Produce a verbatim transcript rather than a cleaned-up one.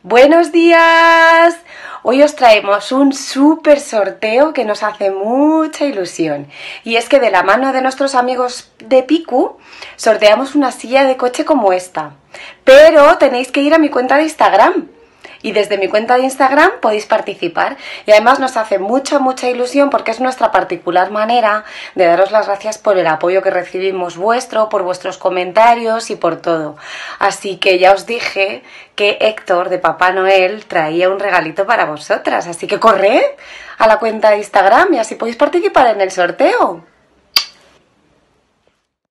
Buenos días. Hoy os traemos un súper sorteo que nos hace mucha ilusión. Y es que de la mano de nuestros amigos de Piku sorteamos una silla de coche como esta. Pero tenéis que ir a mi cuenta de Instagram. Y desde mi cuenta de Instagram podéis participar. Y además nos hace mucha, mucha ilusión porque es nuestra particular manera de daros las gracias por el apoyo que recibimos vuestro, por vuestros comentarios y por todo. Así que ya os dije que Héctor de Papá Noel traía un regalito para vosotras. Así que corred a la cuenta de Instagram y así podéis participar en el sorteo.